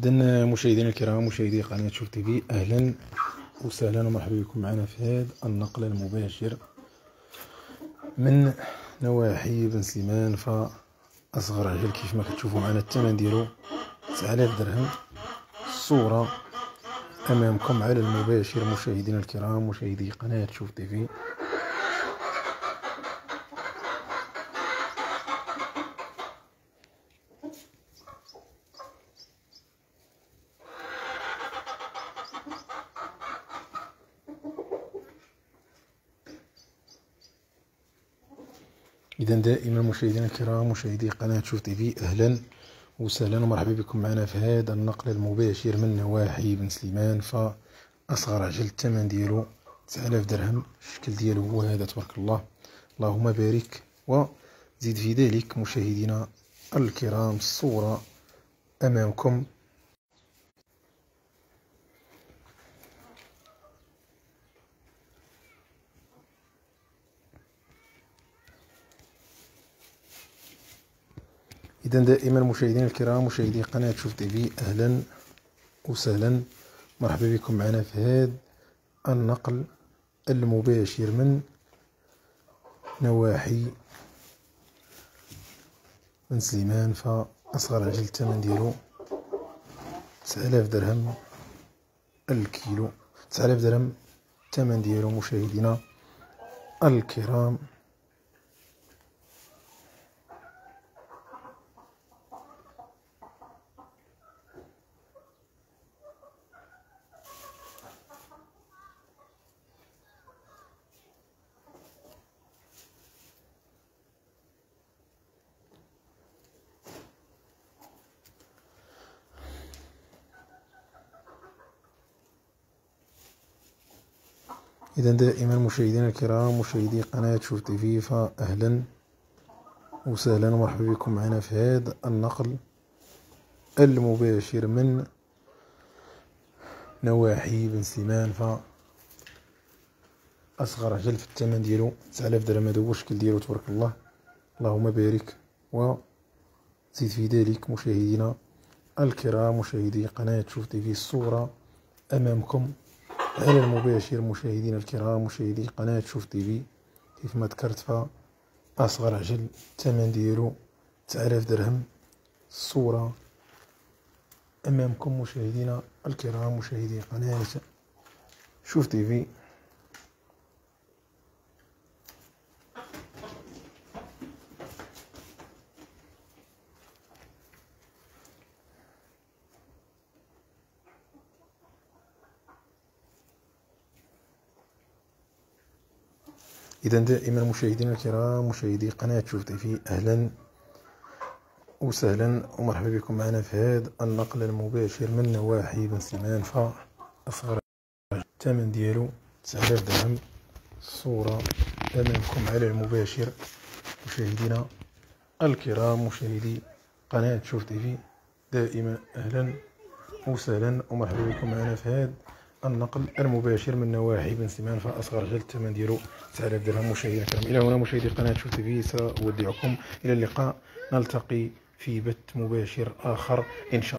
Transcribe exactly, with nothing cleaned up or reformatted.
إذن مشاهدينا الكرام، مشاهدي قناة شوف تيفي، أهلا وسهلا ومرحبا بكم معنا في هذا النقل المباشر من نواحي بن سليمان. فأصغر عجل كيف ما كتشوفوا معنا الثمن ديالو تسعة آلاف درهم. الصورة أمامكم على المباشر مشاهدينا الكرام، مشاهدي قناة شوف تيفي. إذا دائما مشاهدينا الكرام، مشاهدي قناة شوف تيفي، أهلا وسهلا ومرحبا بكم معنا في هذا النقل المباشر من نواحي بن سليمان. فأصغر عجل الثمن ديالو تسعة آلاف درهم. الشكل ديالو هو هذا، تبارك الله، اللهم بارك وزيد في ذلك. مشاهدينا الكرام، الصورة أمامكم. إذا دائما مشاهدينا الكرام، مشاهدي قناة شوف تيفي، أهلا وسهلا مرحبا بكم معنا في هذا النقل المباشر من نواحي بن سليمان. فأصغر عجل الثمن ديالو تسعة آلاف درهم الكيلو، تسعة آلاف درهم الثمن ديالو مشاهدينا الكرام. إذا دائما مشاهدينا الكرام، مشاهدي قناة شوف تيفي، فأهلا وسهلا ومرحبا بكم معنا في هذا النقل المباشر من نواحي بن سليمان. فأصغر عجل في الثمن ديالو تسعة آلاف درهم. هذا هو الشكل ديالو، تبارك الله، اللهم بارك وزيد في ذلك. مشاهدينا الكرام، مشاهدي قناة شوف تيفي، الصورة أمامكم على المباشر مشاهدينا الكرام، مشاهدي قناة شوف تيفي. كيف ما ذكرت، فأصغر عجل الثمن ديالو تسعة آلاف درهم. الصورة أمامكم مشاهدينا الكرام، مشاهدي قناة شوف تيفي. إذا دائما مشاهدينا الكرام، مشاهدي قناة شوف تيفي، أهلا وسهلا ومرحبا بكم معنا في هذا النقل المباشر من نواحي بن سليمان. فأصغر الثمن ديالو تسعة آلاف درهم. الصورة أمامكم على المباشر مشاهدينا الكرام، مشاهدي قناة شوف تيفي، دائما أهلا وسهلا ومرحبا بكم معنا في هذا النقل المباشر من نواحي بن سليمان. فأصغر عجل الثمن ديالو تسعة آلاف درهم مشاهدينا الكرام. إلى هنا مشاهدي قناة شوف تيفي، سأودعكم إلى اللقاء، نلتقي في بث مباشر آخر إن شاء الله.